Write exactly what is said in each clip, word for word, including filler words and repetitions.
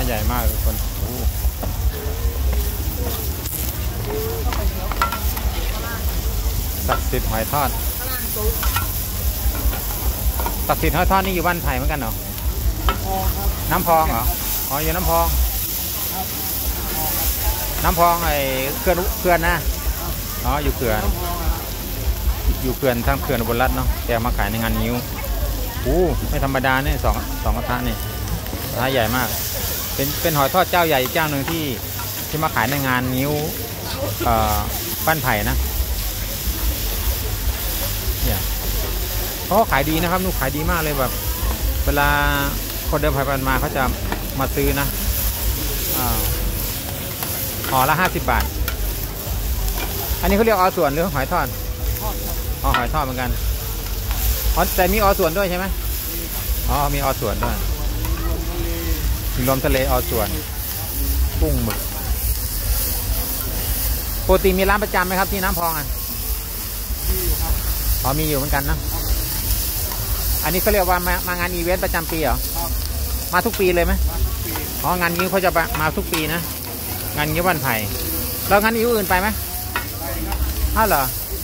ใหญ่มากทุกคนศักดิ์สิทธิ์หอยทอดศักดิ์สิทธิ์หอยทอดนี่อยู่บ้านไผ่เหมือนกันเหรอน้ำพองเหรออ๋ออยู่น้ำพองน้ำพองไอ้เขื่อนเขื่อนนะอ๋ออยู่เขื่อนอยู่เขื่อนทางเขื่อนอุบลรัตน์เนาะแกมาขายในงานนิ้วอู้ไม่ธรรมดาเนี่ยสองสองกระทะนี่กระทะใหญ่มากเป็นเป็นหอยทอดเจ้าใหญ่เจ้าหนึ่งที่ที่มาขายในงานนิ้วเอ่อบ้านไผ่นะเนี่ยเขาขายดีนะครับลูกขายดีมากเลยแบบเวลาคนเดินผ่านมาเขาจะมาซื้อนะห่อละห้าสิบบาทอันนี้เขาเรียกอส่วนหรือหอยทอดอ๋อหอยทอดเหมือนกันอ๋อแต่มีอส่วนด้วยใช่ไหมอ๋อมีอส่วนด้วยมีรวมทะเลอส่วนกุ้งหมึกปกติมีร้านประจำไหมครับที่น้ำพองอ่ะอ๋อมีอยู่เหมือนกันนะอันนี้เขาเรียกว่ามามางานอีเวนต์ประจำปีเหรอมาทุกปีเลยไหมอ๋องานนี้เขาจะมาทุกปีนะงานนี้วันไผ่แล้วงานอื่นไปไหมอ้าวเหรอ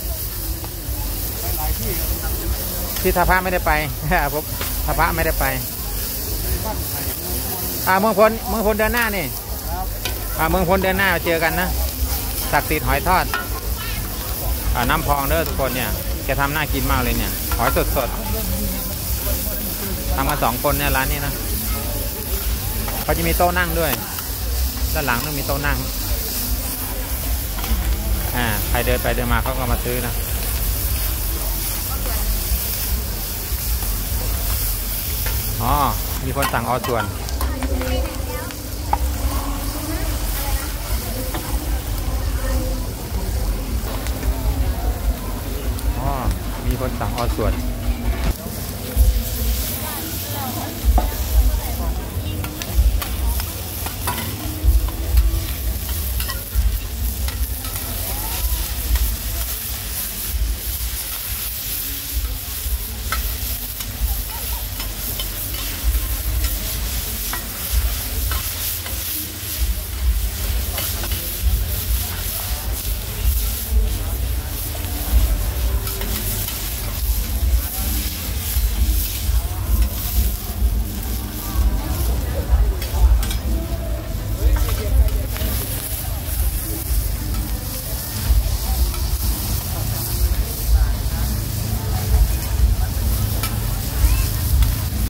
ที่ท่าพระไม่ได้ไปผมท่าพระไม่ได้ไปอ่าเมืองพลเมืองพลเดินหน้านี่อ่าเมืองพลเดินหน้าเจอกันนะศักดิ์สิทธิ์หอยทอดอ่าน้ำพองเด้อทุกคนเนี่ยแกทำน่ากินมากเลยเนี่ยหอยสดสดทำมาสองคนเนี่ยร้านนี้นะเขาจะมีโต๊ะนั่งด้วยด้านหลังต้องมีโต๊ะนั่งอ่าใครเดินไปเดินมาเขาก็มาซื้อนะอ๋อมีคนสั่งออส่วนอ๋อมีคนสั่งออส่วน